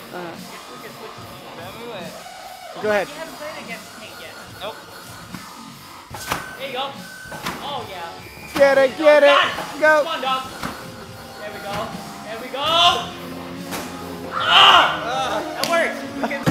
Go ahead. You haven't played against Tank yet. Nope. There you go. Oh, yeah. Get it, get it. Go. Come on, dog. There we go. There we go. Ah! That works. You can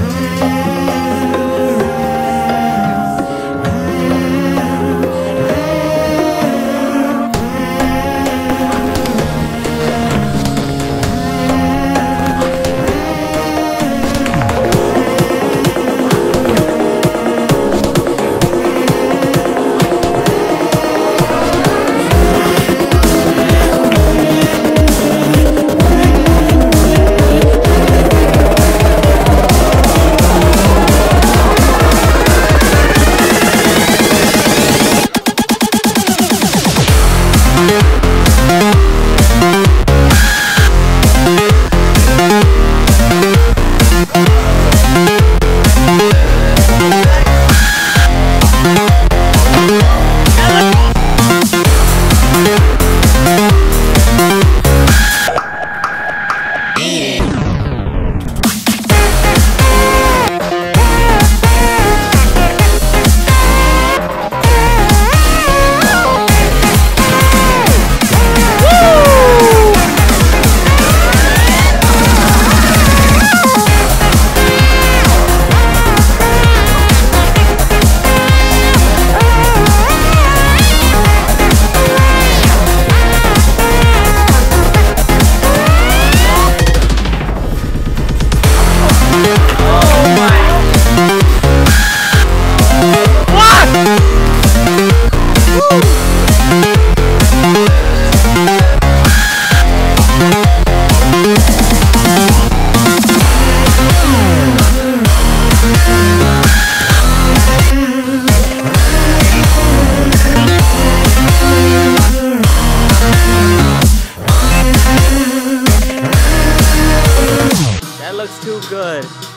That looks too good.